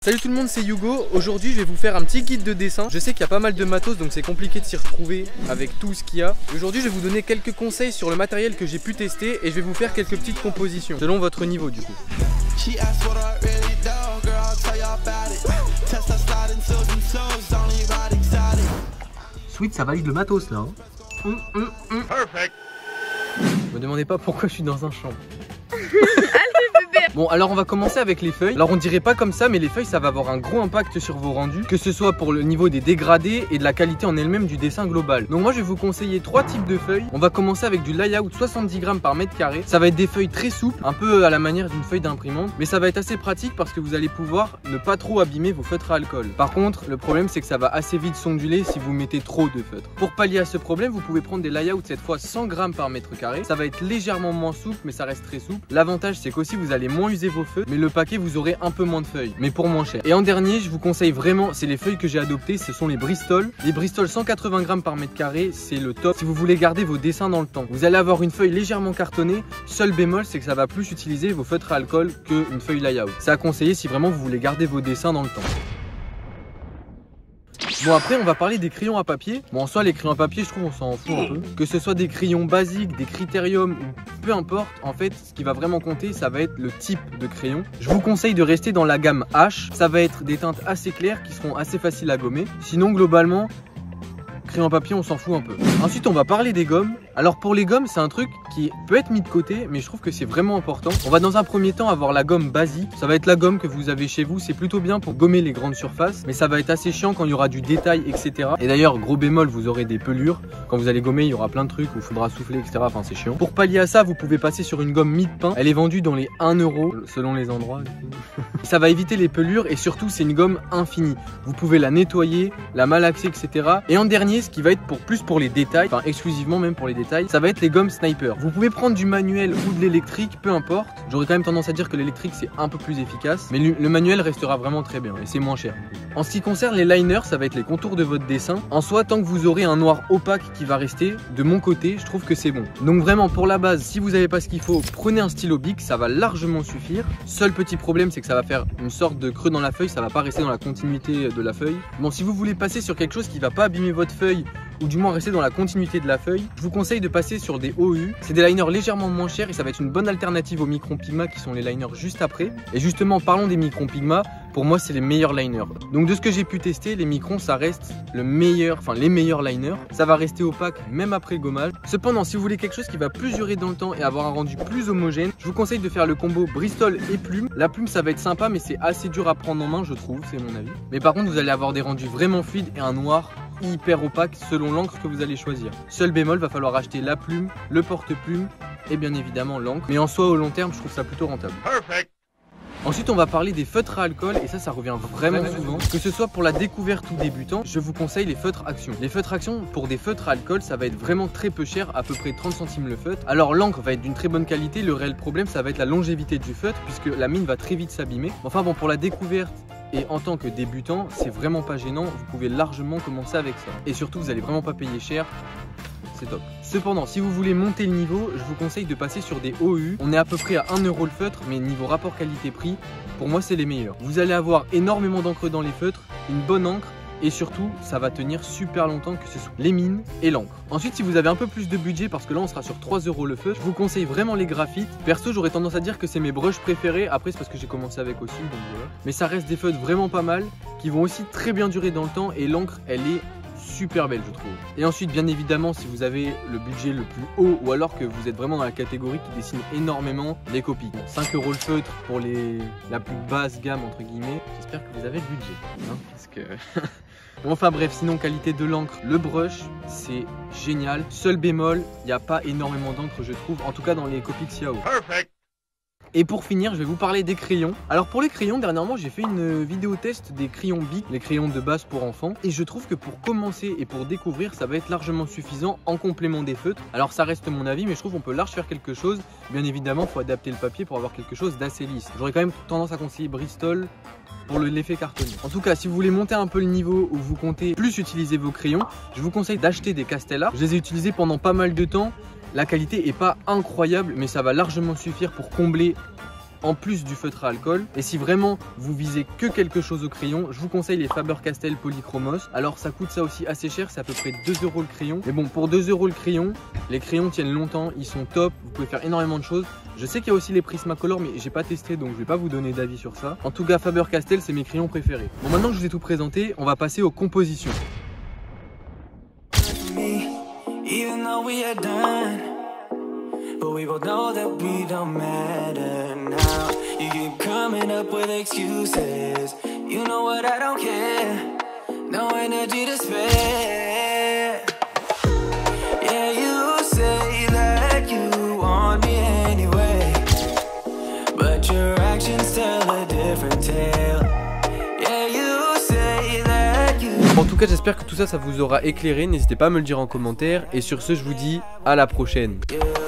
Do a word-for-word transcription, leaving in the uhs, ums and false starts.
Salut tout le monde, c'est Hugo. Aujourd'hui je vais vous faire un petit guide de dessin. Je sais qu'il y a pas mal de matos donc c'est compliqué de s'y retrouver avec tout ce qu'il y a. Aujourd'hui je vais vous donner quelques conseils sur le matériel que j'ai pu tester et je vais vous faire quelques petites compositions selon votre niveau du coup. Sweet, ça valide le matos là hein. hum, hum, hum. Perfect. Me demandez pas pourquoi je suis dans un champ. Bon, alors on va commencer avec les feuilles. Alors on dirait pas comme ça, mais les feuilles ça va avoir un gros impact sur vos rendus, que ce soit pour le niveau des dégradés et de la qualité en elle-même du dessin global. Donc moi je vais vous conseiller trois types de feuilles. On va commencer avec du layout soixante-dix grammes par mètre carré. Ça va être des feuilles très souples, un peu à la manière d'une feuille d'imprimante, mais ça va être assez pratique parce que vous allez pouvoir ne pas trop abîmer vos feutres à alcool. Par contre, le problème c'est que ça va assez vite s'onduler si vous mettez trop de feutres. Pour pallier à ce problème, vous pouvez prendre des layouts cette fois cent grammes par mètre carré. Ça va être légèrement moins souple, mais ça reste très souple. L'avantage c'est qu'aussi vous allez moins user vos feutres, mais le paquet vous aurez un peu moins de feuilles, mais pour moins cher. Et en dernier, je vous conseille vraiment, c'est les feuilles que j'ai adoptées, ce sont les Bristol. Les Bristol cent quatre-vingts grammes par mètre carré, c'est le top si vous voulez garder vos dessins dans le temps. Vous allez avoir une feuille légèrement cartonnée. Seul bémol, c'est que ça va plus utiliser vos feutres à alcool qu'une feuille layout. C'est à conseiller si vraiment vous voulez garder vos dessins dans le temps. Bon, après on va parler des crayons à papier. Bon, en soi les crayons à papier je trouve on s'en fout un peu. Que ce soit des crayons basiques, des critériums ou peu importe, en fait ce qui va vraiment compter ça va être le type de crayon. Je vous conseille de rester dans la gamme H. Ça va être des teintes assez claires qui seront assez faciles à gommer. Sinon globalement, crayon à papier on s'en fout un peu. Ensuite on va parler des gommes. Alors pour les gommes c'est un truc qui peut être mis de côté, mais je trouve que c'est vraiment important. On va dans un premier temps avoir la gomme basique. Ça va être la gomme que vous avez chez vous. C'est plutôt bien pour gommer les grandes surfaces, mais ça va être assez chiant quand il y aura du détail, et cetera. Et d'ailleurs gros bémol, vous aurez des pelures. Quand vous allez gommer il y aura plein de trucs où il faudra souffler, et cetera. Enfin c'est chiant. Pour pallier à ça vous pouvez passer sur une gomme mi-de-pain. Elle est vendue dans les un euro selon les endroits. Ça va éviter les pelures et surtout c'est une gomme infinie. Vous pouvez la nettoyer, la malaxer, et cetera. Et en dernier, ce qui va être pour plus pour les détails, enfin exclusivement même pour les détails, ça va être les gommes Sniper. Vous pouvez prendre du manuel ou de l'électrique, peu importe. J'aurais quand même tendance à dire que l'électrique c'est un peu plus efficace, mais le manuel restera vraiment très bien et c'est moins cher. En ce qui concerne les liners, ça va être les contours de votre dessin. En soi, tant que vous aurez un noir opaque qui va rester, de mon côté, je trouve que c'est bon. Donc vraiment pour la base, si vous n'avez pas ce qu'il faut, prenez un stylo Bic, ça va largement suffire. Seul petit problème, c'est que ça va faire une sorte de creux dans la feuille, ça va pas rester dans la continuité de la feuille. Bon, si vous voulez passer sur quelque chose qui va pas abîmer votre feuille, ou du moins rester dans la continuité de la feuille, je vous conseille de passer sur des O U. C'est des liners légèrement moins chers et ça va être une bonne alternative aux Micron Pigma qui sont les liners juste après. Et justement, parlons des Micron Pigma, pour moi c'est les meilleurs liners. Donc de ce que j'ai pu tester, les Micron ça reste le meilleur, enfin les meilleurs liners. Ça va rester opaque même après le gommage. Cependant, si vous voulez quelque chose qui va plus durer dans le temps et avoir un rendu plus homogène, je vous conseille de faire le combo Bristol et plume. La plume ça va être sympa mais c'est assez dur à prendre en main je trouve, c'est mon avis. Mais par contre vous allez avoir des rendus vraiment fluides et un noir hyper opaque selon l'encre que vous allez choisir. Seul bémol, va falloir acheter la plume, le porte-plume et bien évidemment l'encre. Mais en soi au long terme je trouve ça plutôt rentable. Perfect. Ensuite on va parler des feutres à alcool et ça ça revient vraiment souvent. Que ce soit pour la découverte ou débutant, je vous conseille les feutres action. Les feutres action pour des feutres à alcool ça va être vraiment très peu cher, à peu près trente centimes le feutre. Alors l'encre va être d'une très bonne qualité, le réel problème ça va être la longévité du feutre puisque la mine va très vite s'abîmer. Enfin bon, pour la découverte et en tant que débutant c'est vraiment pas gênant, vous pouvez largement commencer avec ça. Et surtout vous allez vraiment pas payer cher. C'est top. Cependant, si vous voulez monter le niveau, je vous conseille de passer sur des O U. On est à peu près à un euro le feutre, mais niveau rapport qualité-prix, pour moi c'est les meilleurs. Vous allez avoir énormément d'encre dans les feutres, une bonne encre, et surtout ça va tenir super longtemps, que ce soit les mines et l'encre. Ensuite, si vous avez un peu plus de budget, parce que là on sera sur trois euros le feutre, je vous conseille vraiment les graphites. Perso j'aurais tendance à dire que c'est mes brushes préférés, après c'est parce que j'ai commencé avec aussi, donc voilà. Mais ça reste des feutres vraiment pas mal, qui vont aussi très bien durer dans le temps, et l'encre elle est super belle je trouve. Et ensuite bien évidemment si vous avez le budget le plus haut ou alors que vous êtes vraiment dans la catégorie qui dessine énormément, les copies. cinq euros le feutre pour les, la plus basse gamme entre guillemets. J'espère que vous avez le budget hein, parce que... Bon, enfin bref, sinon qualité de l'encre, le brush c'est génial. Seul bémol, il n'y a pas énormément d'encre je trouve, en tout cas dans les copies Xiao. Perfect. Et pour finir, je vais vous parler des crayons. Alors pour les crayons, dernièrement j'ai fait une vidéo test des crayons Bic, les crayons de base pour enfants. Et je trouve que pour commencer et pour découvrir, ça va être largement suffisant en complément des feutres. Alors ça reste mon avis, mais je trouve qu'on peut large faire quelque chose. Bien évidemment, il faut adapter le papier pour avoir quelque chose d'assez lisse. J'aurais quand même tendance à conseiller Bristol pour l'effet cartonné. En tout cas, si vous voulez monter un peu le niveau ou vous comptez plus utiliser vos crayons, je vous conseille d'acheter des Castella. Je les ai utilisés pendant pas mal de temps. La qualité est pas incroyable, mais ça va largement suffire pour combler en plus du feutre à alcool. Et si vraiment vous visez que quelque chose au crayon, je vous conseille les Faber-Castell Polychromos. Alors ça coûte ça aussi assez cher, c'est à peu près deux euros le crayon. Mais bon, pour deux euros le crayon, les crayons tiennent longtemps, ils sont top, vous pouvez faire énormément de choses. Je sais qu'il y a aussi les Prismacolor, mais j'ai pas testé, donc je vais pas vous donner d'avis sur ça. En tout cas, Faber-Castell, c'est mes crayons préférés. Bon, maintenant que je vous ai tout présenté, on va passer aux compositions. Even though we are done, but we both know that we don't matter now. You keep coming up with excuses. You know what, I don't care. No energy to spare. Yeah, you say that you want me anyway, but your actions tell a different tale. Yeah, you say that you... En tout cas, j'espère que tout ça, ça vous aura éclairé. N'hésitez pas à me le dire en commentaire. Et sur ce, je vous dis à la prochaine.